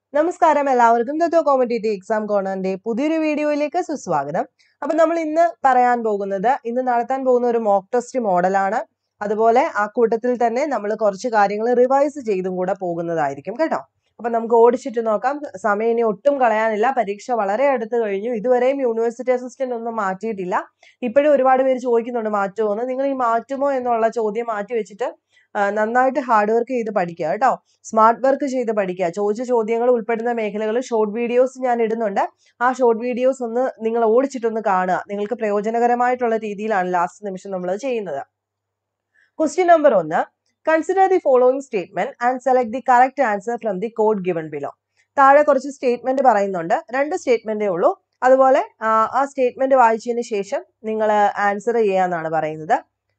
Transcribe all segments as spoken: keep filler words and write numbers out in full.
നമസ്കാരം എല്ലാവർക്കും തത്വ competitive exam കോർണറിന്റെ പുതിയൊരു വീഡിയോയിലേക്ക് സുസ്വാഗതം. അപ്പൊ നമ്മൾ ഇന്ന് പറയാൻ പോകുന്നത് ഇന്ന് നടത്താൻ പോകുന്ന ഒരു മോക്ക് ടെസ്റ്റ് മോഡലാണ്. അതുപോലെ ആ കൂട്ടത്തിൽ തന്നെ നമ്മൾ കുറച്ച് കാര്യങ്ങൾ റിവൈസ് ചെയ്തും കൂടെ പോകുന്നതായിരിക്കും കേട്ടോ. അപ്പൊ നമുക്ക് ഓടിച്ചിട്ട് നോക്കാം. സമയം ഇനി ഒട്ടും കളയാനില്ല. പരീക്ഷ വളരെ അടുത്ത് കഴിഞ്ഞു. ഇതുവരെയും യൂണിവേഴ്സിറ്റി അസിസ്റ്റന്റ് ഒന്നും മാറ്റിയിട്ടില്ല. ഇപ്പോഴും ഒരുപാട് പേര് ചോദിക്കുന്നുണ്ട് മാറ്റുമോ എന്ന്. നിങ്ങൾ ഈ മാറ്റുമോ എന്നുള്ള ചോദ്യം മാറ്റി വെച്ചിട്ട് നന്നായിട്ട് ഹാർഡ് വർക്ക് ചെയ്ത് പഠിക്കുക കേട്ടോ. സ്മാർട്ട് വർക്ക് ചെയ്ത് പഠിക്കുക. ചോദിച്ച ചോദ്യങ്ങൾ ഉൾപ്പെടുന്ന മേഖലകൾ ഷോർട്ട് വീഡിയോസ് ഞാൻ ഇടുന്നുണ്ട്. ആ ഷോർട്ട് വീഡിയോസ് ഒന്ന് നിങ്ങൾ ഓടിച്ചിട്ടൊന്ന് കാണുക. നിങ്ങൾക്ക് പ്രയോജനകരമായിട്ടുള്ള രീതിയിലാണ് ലാസ്റ്റ് നിമിഷം നമ്മൾ ചെയ്യുന്നത്. ക്വസ്റ്റ്യൻ നമ്പർ ഒന്ന്, consider the following statement and select the correct answer from the code given below. താഴെ കുറച്ച് സ്റ്റേറ്റ്മെന്റ് പറയുന്നുണ്ട്. രണ്ട് സ്റ്റേറ്റ്മെന്റേ ഉള്ളൂ. അതുപോലെ ആ സ്റ്റേറ്റ്മെന്റ് വായിച്ചതിന് ശേഷം നിങ്ങൾ ആൻസർ ചെയ്യാന്നാണ് പറയുന്നത്.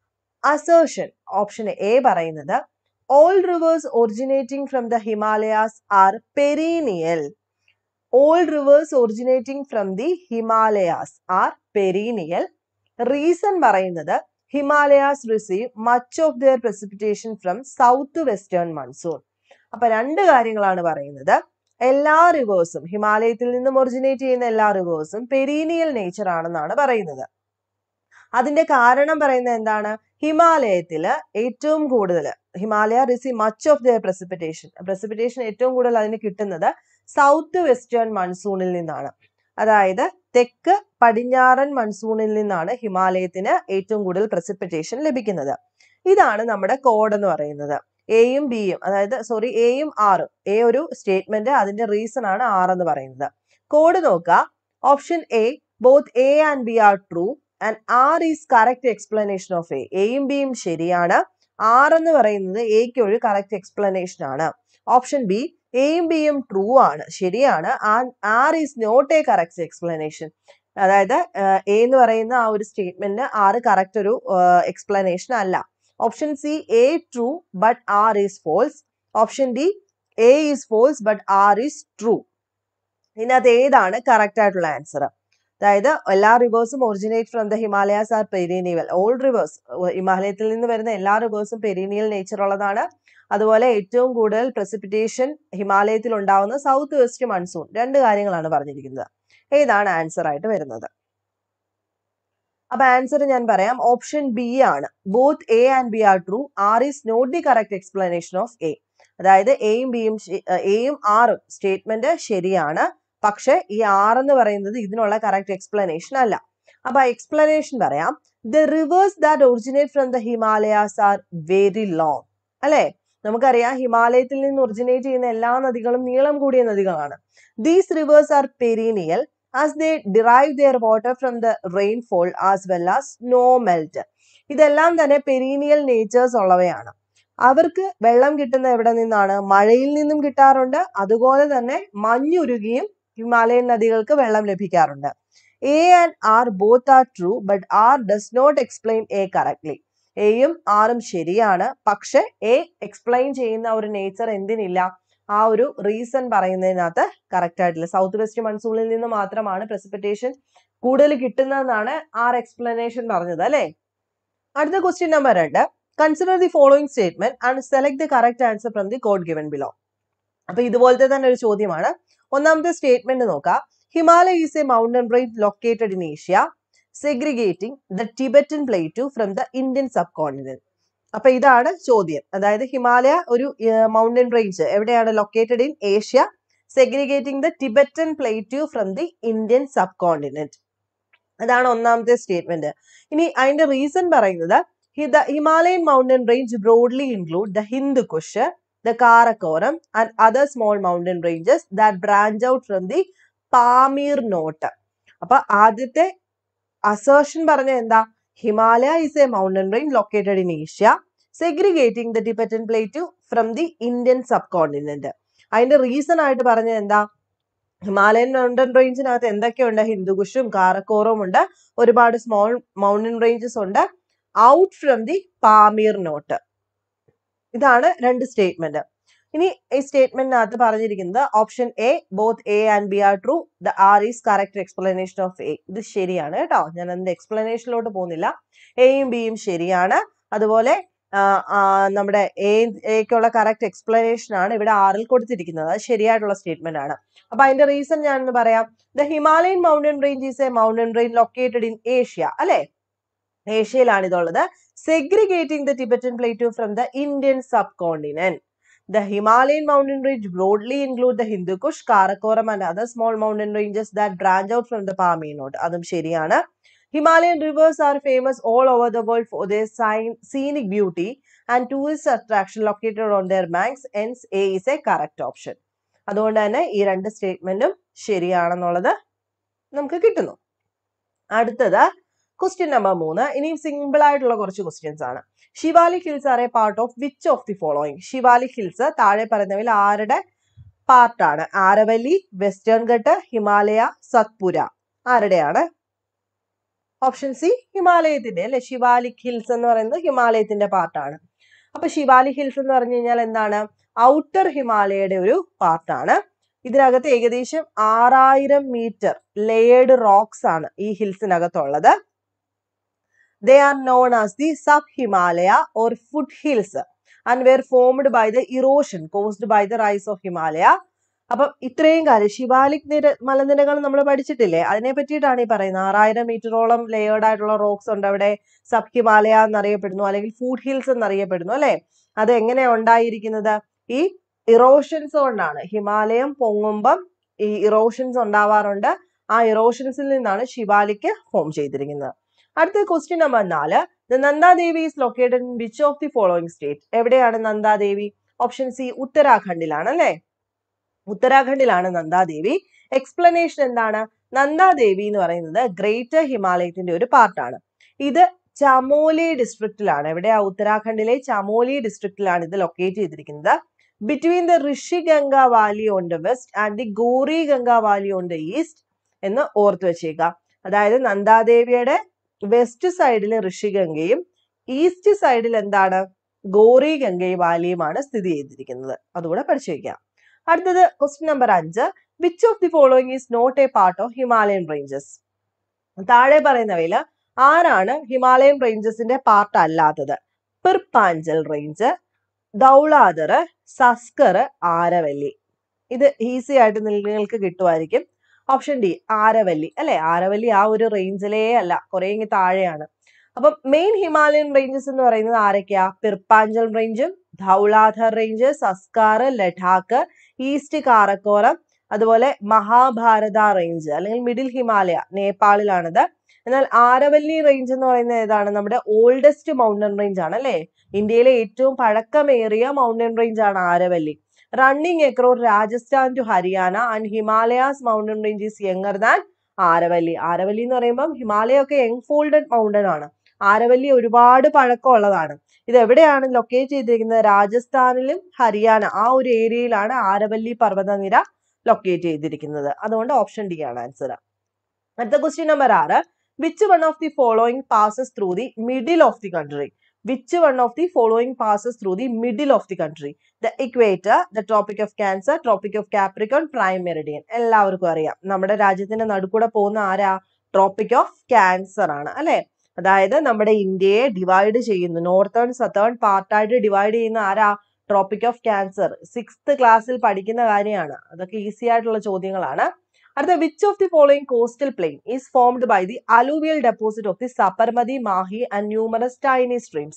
അസേർഷൻ ഓപ്ഷൻ എ പറയുന്നത് all rivers originating from the Himalayas are perennial. All rivers originating from the Himalayas are perennial. Reason പറയുന്നത് Himalayas receive much of their precipitation from southwestern monsoon. അപ്പൊ രണ്ട് കാര്യങ്ങളാണ് പറയുന്നത്. എല്ലാ റിവേഴ്സും ഹിമാലയത്തിൽ നിന്നും ഒറിജിനേറ്റ് ചെയ്യുന്ന എല്ലാ റിവേഴ്സും പെരീനിയൽ നേച്ചർ ആണെന്നാണ് പറയുന്നത്. അതിന്റെ കാരണം പറയുന്നത് എന്താണ്? ഹിമാലയത്തില് ഏറ്റവും കൂടുതൽ Himalaya receive much of the precipitation precipitation ഏറ്റവും കൂടുതൽ അതിന് കിട്ടുന്നത് സൗത്ത് വെസ്റ്റേൺ മൺസൂണിൽ നിന്നാണ്. അതായത് തെക്ക് പടിഞ്ഞാറൻ മൺസൂണിൽ നിന്നാണ് ഹിമാലയത്തിന് ഏറ്റവും കൂടുതൽ പ്രസിപ്പിറ്റേഷൻ ലഭിക്കുന്നത്. ഇതാണ് നമ്മുടെ കോഡ് എന്ന് പറയുന്നത്. എയും ബിയും അതായത് സോറി എയും ആറും. എ ഒരു സ്റ്റേറ്റ്മെന്റ്, അതിന്റെ റീസൺ ആണ് ആർ എന്ന് പറയുന്നത്. കോഡ് നോക്കുക. Option A both A and B are true and R is correct explanation of A. എയും ബിയും ശരിയാണ്. ആർ എന്ന് പറയുന്നത് എക്ക് ഒരു കറക്റ്റ് എക്സ്പ്ലനേഷൻ ആണ്. ഓപ്ഷൻ ബി എയും ബിയും ട്രൂ ആണ്, ശരിയാണ്. R is not a correct explanation. അതായത് എ എന്ന് പറയുന്ന ആ ഒരു സ്റ്റേറ്റ്മെന്റ് ആർ കറക്റ്റ് ഒരു എക്സ്പ്ലനേഷൻ അല്ല. Option C A true but R is false. Option D A is false but R is true. ഇതിനകത്ത് ഏതാണ് കറക്റ്റ് ആയിട്ടുള്ള ആൻസർ? അതായത് എല്ലാ റിവേഴ്സും originate from the Himalayas are perennial. All rivers ഹിമാലയത്തിൽ നിന്ന് വരുന്ന എല്ലാ റിവേഴ്സും പെരീനിയൽ നേച്ചർ ഉള്ളതാണ്. അതുപോലെ ഏറ്റവും കൂടുതൽ പ്രസിപ്പിറ്റേഷൻ ഹിമാലയത്തിൽ ഉണ്ടാവുന്ന സൗത്ത് വെസ്റ്റ് മൺസൂൺ. രണ്ട് കാര്യങ്ങളാണ് പറഞ്ഞിരിക്കുന്നത്. ഏതാണ് ആൻസർ ആയിട്ട് വരുന്നത്? അപ്പൊ ആൻസർ ഞാൻ പറയാം. ഓപ്ഷൻ ബി ആണ്. Both A and B are true. R is not the correct explanation of A. അതായത് എയും ബിയും എയും ആറും സ്റ്റേറ്റ്മെന്റ് ശരിയാണ്. പക്ഷെ ഈ ആർ എന്ന് പറയുന്നത് ഇതിനുള്ള കറക്റ്റ് എക്സ്പ്ലനേഷൻ അല്ല. അപ്പൊ എക്സ്പ്ലനേഷൻ പറയാം. The rivers that originate from the Himalayas are very long. അല്ലെ, നമുക്കറിയാം ഹിമാലയത്തിൽ നിന്ന് ഒറിജിനേറ്റ് ചെയ്യുന്ന എല്ലാ നദികളും നീളം കൂടിയ നദികളാണ്. These rivers are perennial as they derive their water from the rainfall as well as snow melt. ഇതെല്ലാം തന്നെ പെരീനിയൽ നേച്ചേഴ്സ് ഉള്ളവയാണ്. അവർക്ക് വെള്ളം കിട്ടുന്ന എവിടെ നിന്നാണ്? മഴയിൽ നിന്നും കിട്ടാറുണ്ട്. അതുപോലെ തന്നെ മഞ്ഞുരുകിയും ഹിമാലയൻ നദികൾക്ക് വെള്ളം ലഭിക്കാറുണ്ട്. A and R both are true but R does not explain A correctly. എയും ആറും ശരിയാണ്. പക്ഷെ എ എക്സ്പ്ലെയിൻ ചെയ്യുന്ന ഒരു നേച്ചർ എന്തിനില്ല? ആ ഒരു റീസൺ പറയുന്നതിനകത്ത് കറക്റ്റ് ആയിട്ടില്ല. സൗത്ത് വെസ്റ്റ് മൺസൂണിൽ നിന്ന് മാത്രമാണ് പ്രസിപ്പിറ്റേഷൻ കൂടുതൽ കിട്ടുന്നതെന്നാണ് ആർ എക്സ്പ്ലനേഷൻ പറഞ്ഞത് അല്ലെ. അടുത്ത ക്വസ്റ്റ്യൻ നമ്പർ രണ്ട്, consider the following statement and select the correct answer from the code given below. അപ്പൊ ഇതുപോലത്തെ തന്നെ ഒരു ചോദ്യമാണ്. ഒന്നാമത്തെ സ്റ്റേറ്റ്മെന്റ് നോക്കാം. Himalaya is a mountain range located in Asia segregating the Tibetan plate from the Indian subcontinent. അപ്പൊ ഇതാണ് ചോദ്യം. അതായത് ഹിമാലയ ഒരു മൗണ്ടൻ റേഞ്ച് എവിടെയാണ്? Located in Asia segregating the Tibetan plate from the Indian subcontinent. അതാണ് ഒന്നാമത്തെ statement. ഇനി അതിന്റെ റീസൺ പറയുന്നത് the Himalayan mountain range broadly include the Hindu Kush, the Karakoram and other small mountain ranges that branch out from the Pamir Knot. അപ്പൊ ആദ്യത്തെ assertion പറഞ്ഞ എന്താ? Himalaya is a mountain range located in Asia segregating the Tibetan Plateau from the Indian subcontinent. അതിന്റെ reason ആയിട്ട് പറഞ്ഞത് എന്താ? Himalayan mountain റേഞ്ചിനകത്ത് എന്തൊക്കെയുണ്ട്? ഹിന്ദുകുഷും കാരക്കോറും ഉണ്ട്. ഒരുപാട് സ്മോൾ മൗണ്ടൻ റേഞ്ചസ് ഉണ്ട്. Out from the Pamir knot. ഇതാണ് രണ്ട് സ്റ്റേറ്റ്മെന്റ്. ഇനി ഈ സ്റ്റേറ്റ്മെന്റിനകത്ത് പറഞ്ഞിരിക്കുന്നത് option A both A and B are true the R is correct explanation of A. ഇത് ശരിയാണ് കേട്ടോ. ഞാൻ അതിന്റെ എക്സ്പ്ലനേഷനിലോട്ട് പോകുന്നില്ല. എയും ബിയും ശരിയാണ്. അതുപോലെ നമ്മുടെ എക്കുള്ള കറക്റ്റ് എക്സ്പ്ലനേഷൻ ആണ് ഇവിടെ ആറിൽ കൊടുത്തിരിക്കുന്നത്. അത് ശരിയായിട്ടുള്ള സ്റ്റേറ്റ്മെന്റ് ആണ്. അപ്പൊ അതിന്റെ റീസൺ ഞാനൊന്ന് പറയാം. The Himalayan mountain range is a mountain range located in Asia. അല്ലെ, ഏഷ്യയിലാണ് ഇതുള്ളത്. Segregating the Tibetan plate from the Indian subcontinent. The Himalayan mountain range broadly include the Hindu Kush, Karakoram and other small mountain ranges that branch out from the Pamir. അതും ശരിയാണ്. Himalayan rivers are famous all over the world for their scenic beauty and tourist attraction located on their banks. Hence, A is a correct option. അതുകൊണ്ട് തന്നെ ഈ രണ്ട് സ്റ്റേറ്റ്മെന്റും ശരിയാണെന്നുള്ളത് നമുക്ക് കിട്ടുന്നു. അടുത്തത് question number മൂന്ന്. ഇനിയും സിമ്പിൾ ആയിട്ടുള്ള കുറച്ച് ക്വസ്റ്റ്യൻസ് ആണ്. Shivalik hills are a part of which of the following? Shivalik hills താഴെ പറയുന്നവയിൽ ആരുടെ പാർട്ടാണ്? ആരവല്ലി, വെസ്റ്റേൺ ഘട്ട്, ഹിമാലയ, സത്പുര. ആരുടെയാണ്? ഓപ്ഷൻ സി ഹിമാലയത്തിന്റെ അല്ലെ. ശിവാലിക് ഹിൽസ് എന്ന് പറയുന്നത് ഹിമാലയത്തിന്റെ പാർട്ടാണ്. അപ്പൊ ശിവാലിക് ഹിൽസ് എന്ന് പറഞ്ഞു കഴിഞ്ഞാൽ എന്താണ്? ഔട്ടർ ഹിമാലയയുടെ ഒരു പാർട്ടാണ്. ഇതിനകത്ത് ഏകദേശം ആറായിരം മീറ്റർ ലേയേർഡ് റോക്സ് ആണ് ഈ ഹിൽസിനകത്തുള്ളത്. They are known as the sub-Himalaya or foothills and were formed by the erosion caused by the rise of Himalaya. അപ്പം ഇത്രയും കാര്യം ശിവാലിക് നിര മലനിരകൾ നമ്മൾ പഠിച്ചിട്ടില്ലേ? അതിനെ പറ്റിയിട്ടാണ് ഈ പറയുന്നത്. ആറായിരം മീറ്ററോളം ലെയേർഡ് ആയിട്ടുള്ള റോക്സ് ഉണ്ട് അവിടെ. സബ് ഹിമാലയ എന്നറിയപ്പെടുന്നു, അല്ലെങ്കിൽ ഫുഡ് ഹിൽസ് എന്നറിയപ്പെടുന്നു അല്ലെ. അത് എങ്ങനെയാ ഉണ്ടായിരിക്കുന്നത്? ഈ ഇറോഷൻസ് കൊണ്ടാണ്. ഹിമാലയം പൊങ്ങുമ്പം ഈ ഇറോഷൻസ് ഉണ്ടാവാറുണ്ട്. ആ ഇറോഷൻസിൽ നിന്നാണ് ശിവാലിക് ഫോം ചെയ്തിരിക്കുന്നത്. അടുത്ത ക്വസ്റ്റ്യൻ നമ്പർ നാല്. The Nanda Devi is located in which of the following state? എവിടെയാണ് നന്ദാദേവി? ഓപ്ഷൻ സി ഉത്തരാഖണ്ഡിലാണ് അല്ലെ. ഉത്തരാഖണ്ഡിലാണ് നന്ദാദേവി. എക്സ്പ്ലനേഷൻ എന്താണ്? നന്ദാദേവി എന്ന് പറയുന്നത് ഗ്രേറ്റർ ഹിമാലയത്തിന്റെ ഒരു പാർട്ടാണ്. ഇത് ചമോലി ഡിസ്ട്രിക്റ്റിലാണ്. എവിടെയാ? ഉത്തരാഖണ്ഡിലെ ചമോലി ഡിസ്ട്രിക്റ്റിലാണ് ഇത് ലൊക്കേറ്റ് ചെയ്തിരിക്കുന്നത്. Between the Rishiganga valley on the west and the Gori Ganga valley on the east എന്ന് ഓർത്തു വെച്ചേക്കാം. അതായത് നന്ദാദേവിയുടെ വെസ്റ്റ് സൈഡിൽ ഋഷിഗംഗയും ഈസ്റ്റ് സൈഡിൽ എന്താണ്? ഗോറി ഗംഗയും വാലിയുമാണ് സ്ഥിതി ചെയ്തിരിക്കുന്നത്. അതുകൂടെ പഠിച്ചു വയ്ക്കാം. അടുത്തത് ക്വസ്റ്റ്യൻ നമ്പർ അഞ്ച്. Which of the following is not A part of Himalayan ranges? താഴെ പറയുന്നവയിൽ ആരാണ് ഹിമാലയൻ റേഞ്ചസിന്റെ പാർട്ട് അല്ലാത്തത്? പിർപാഞ്ചൽ റേഞ്ച്, ധൗളാദർ, സസ്കർ, ആരവല്ലി. ഇത് ഈസി ആയിട്ട് നിങ്ങൾക്ക് കിട്ടുമായിരിക്കും. ഓപ്ഷൻ ഡി ആരവല്ലി അല്ലെ. ആരവല്ലി ആ ഒരു റേഞ്ചിലേ അല്ല, കുറെ ഇങ്ങ് താഴെയാണ്. അപ്പം മെയിൻ ഹിമാലയൻ റേഞ്ചസ് എന്ന് പറയുന്നത് ആരൊക്കെയാ? പിർപാഞ്ചൽ റേഞ്ചും ധൗളാധർ റേഞ്ച്, സസ്കാർ, ലഡാക്ക്, ഈസ്റ്റ് കാരക്കോറം, അതുപോലെ മഹാഭാരത റേഞ്ച് അല്ലെങ്കിൽ മിഡിൽ ഹിമാലയ നേപ്പാളിലാണിത്. എന്നാൽ ആരവല്ലി റേഞ്ച് എന്ന് പറയുന്നത് ഏതാണ്? നമ്മുടെ ഓൾഡസ്റ്റ് മൗണ്ടൻ റേഞ്ച് ആണ് അല്ലെ. ഇന്ത്യയിലെ ഏറ്റവും പഴക്കമേറിയ മൗണ്ടൻ റേഞ്ച് ആണ് Aravalli. Running across Rajasthan to Haryana and Himalayas mountain range is younger than Aravalli. Aravalli എന്ന് പറയുമ്പോൾ ഹിമാലയ ഒക്കെ യങ് ഫോൾഡഡ് മൗണ്ടൻ ആണ്. ആരവല്ലി ഒരുപാട് പഴക്കമുള്ളതാണ്. ഇത് എവിടെയാണ് ലൊക്കേറ്റ് ചെയ്തിരിക്കുന്നത്? രാജസ്ഥാനിലും ഹരിയാന ആ ഒരു ഏരിയയിലാണ് ആരവല്ലി പർവ്വതനിര ലൊക്കേറ്റ് ചെയ്തിരിക്കുന്നത്. അതുകൊണ്ട് ഓപ്ഷൻ ഡി ആണ് ആൻസർ. അടുത്ത ക്വസ്റ്റ്യൻ നമ്പർ ആറ്. Which one of the following passes through the middle of the country? Which one of the following passes through the middle of the country? The equator, the Tropic of Cancer, Tropic of Capricorn, Prime Meridian. എല്ലാവർക്കും അറിയാം നമ്മുടെ രാജ്യത്തിന്റെ നടുക്കൂടെ പോകുന്ന ആരാ? Tropic of cancer ആണ് അല്ലെ. അതായത് നമ്മുടെ ഇന്ത്യയെ ഡിവൈഡ് ചെയ്യുന്നു, നോർത്തേൺ സതേൺ പാർട്ടായിട്ട് ഡിവൈഡ് ചെയ്യുന്ന ആരാ? Tropic of cancer. സിക്സ്ത് ക്ലാസ്സിൽ പഠിക്കുന്ന കാര്യമാണ്. അതൊക്കെ ഈസി ആയിട്ടുള്ള ചോദ്യങ്ങളാണ്. അടുത്ത which of the following coastal plain is formed by the alluvial deposit of the Sabarmati, Mahi and numerous tiny streams?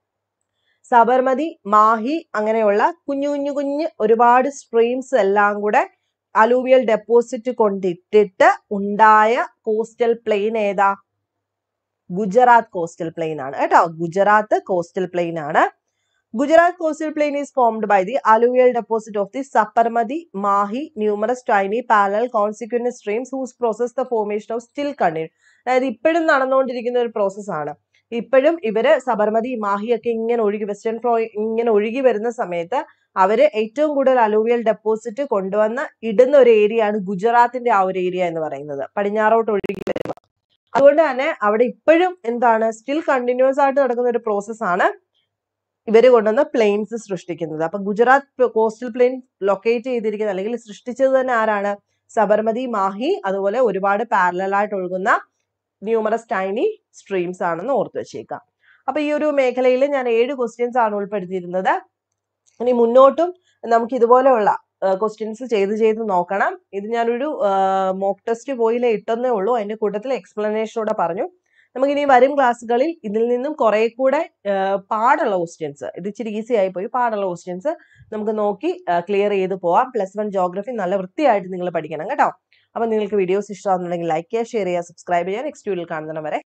Sabarmati, Mahi അങ്ങനെയുള്ള കുഞ്ഞു കുഞ്ഞു കുഞ്ഞ് ഒരുപാട് സ്ട്രീംസ് എല്ലാം കൂടെ അലൂവിയൽ ഡെപ്പോസിറ്റ് കൊണ്ടിട്ടിട്ട് ഉണ്ടായ കോസ്റ്റൽ പ്ലെയിൻ ഏതാ? ഗുജറാത്ത് കോസ്റ്റൽ പ്ലെയിൻ ആണ് കേട്ടോ. ഗുജറാത്ത് കോസ്റ്റൽ പ്ലെയിൻ ആണ്. Gujarat coastal plain is formed by the alluvial deposit of the Saparmati, Mahi, numerous tiny parallel consequent streams whose process the formation of still continue. അതായത് ഇപ്പോഴും നടന്നുകൊണ്ടിരിക്കുന്ന ഒരു process ആണ്. ഇപ്പോഴും ഇവര് സബർമതി, മാഹി ഒക്കെ ഇങ്ങനെ ഒഴുകി വെസ്റ്റേൺ ഫ്ലോ ഇങ്ങനെ ഒഴുകി വരുന്ന സമയത്ത് അവര് ഏറ്റവും കൂടുതൽ അലൂവിയൽ ഡെപ്പോസിറ്റ് കൊണ്ടുവന്ന് ഇടുന്ന ഒരു ഏരിയ ആണ് ഗുജറാത്തിന്റെ ആ ഒരു ഏരിയ എന്ന് പറയുന്നത്, പടിഞ്ഞാറോട്ട് ഒഴുകി വരുന്നത്. അതുകൊണ്ട് തന്നെ അവിടെ ഇപ്പോഴും എന്താണ് സ്റ്റിൽ കണ്ടിന്യൂസ് ആയിട്ട് നടക്കുന്ന ഒരു പ്രോസസ് ആണ് ഇവര് കൊണ്ടുവന്ന പ്ലെയിൻസ് സൃഷ്ടിക്കുന്നത്. അപ്പൊ ഗുജറാത്ത് കോസ്റ്റൽ പ്ലെയിൻ ലൊക്കേറ്റ് ചെയ്തിരിക്കുന്നത് അല്ലെങ്കിൽ സൃഷ്ടിച്ചത് തന്നെ ആരാണ്? സബർമതി, മാഹി, അതുപോലെ ഒരുപാട് പാരലൽ ആയിട്ട് ഒഴുകുന്ന ന്യൂമറസ് ടൈനി സ്ട്രീംസ് ആണെന്ന് ഓർത്ത് വെച്ചേക്കാം. അപ്പൊ ഈ ഒരു മേഖലയിൽ ഞാൻ ഏഴ് ക്വസ്റ്റ്യൻസ് ആണ് ഉൾപ്പെടുത്തിയിരുന്നത്. ഇനി മുന്നോട്ടും നമുക്ക് ഇതുപോലെയുള്ള ക്വസ്റ്റ്യൻസ് ചെയ്ത് ചെയ്ത് നോക്കണം. ഇത് ഞാനൊരു മോക്ക് ടെസ്റ്റ് പോയില്ലേ ഇട്ടെന്നേ ഉള്ളൂ. അതിന്റെ കൂട്ടത്തിൽ എക്സ്പ്ലനേഷനോടെ പറഞ്ഞു. നമുക്ക് ഇനി വരും ക്ലാസ്സുകളിൽ ഇതിൽ നിന്നും കുറെ കൂടെ പാടുള്ള ക്വസ്റ്റ്യൻസ്, ഇത് ഇച്ചിരി ഈസി ആയി പോയി, പാടുള്ള ക്വസ്റ്റ്യൻസ് നമുക്ക് നോക്കി ക്ലിയർ ചെയ്ത് പോവാം. പ്ലസ് വൺ ജോഗ്രഫി നല്ല വൃത്തിയായിട്ട് നിങ്ങൾ പഠിക്കണം കേട്ടോ. അപ്പൊ നിങ്ങൾക്ക് വീഡിയോസ് ഇഷ്ടമാണെന്നുണ്ടെങ്കിൽ ലൈക്ക് ചെയ്യുക, ഷെയർ ചെയ്യുക, സബ്സ്ക്രൈബ് ചെയ്യുക. നെക്സ്റ്റ് വീഡിയോയിൽ കാണുന്നവരെ